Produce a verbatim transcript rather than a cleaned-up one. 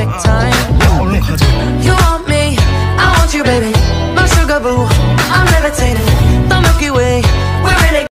take time. You want me, I want you, baby. My sugar boo, I'm levitating.